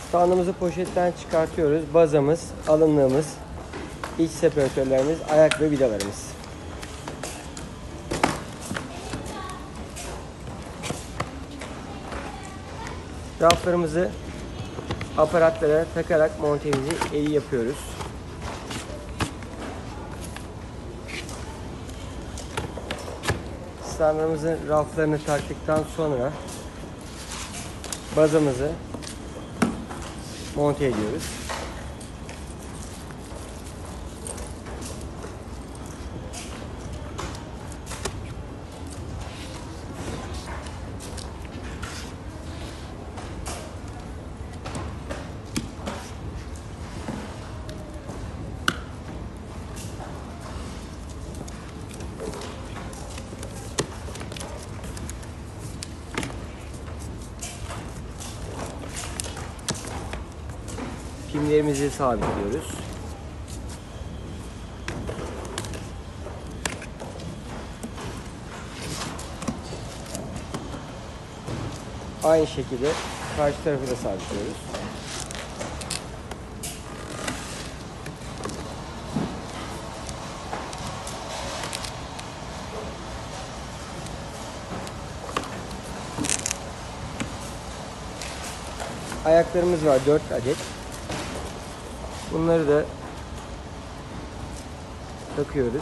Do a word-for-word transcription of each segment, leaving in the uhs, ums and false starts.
Standımızı poşetten çıkartıyoruz. Bazamız, alınlığımız, iç separatörlerimiz, ayak ve vidalarımız. Raflarımızı aparatlara takarak montemizi iyi yapıyoruz. Standımızın raflarını taktıktan sonra bazamızı monte ediyoruz. Pimlerimizi sabitliyoruz. Aynı şekilde karşı tarafı da sabitliyoruz. Ayaklarımız var dört adet. Bunları da takıyoruz.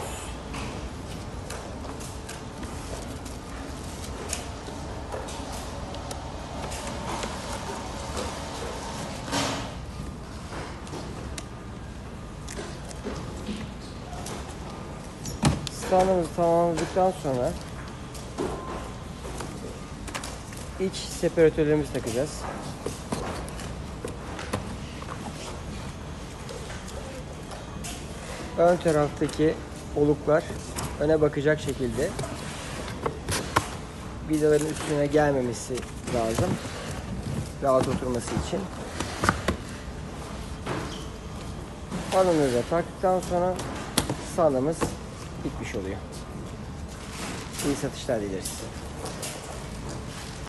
Standımızı tamamladıktan sonra iç separatörlerimizi takacağız. Ön taraftaki oluklar öne bakacak şekilde vidaların üstüne gelmemesi lazım. Rahat oturması için. Alınıza taktıktan sonra standımız bitmiş oluyor. İyi satışlar dileriz size.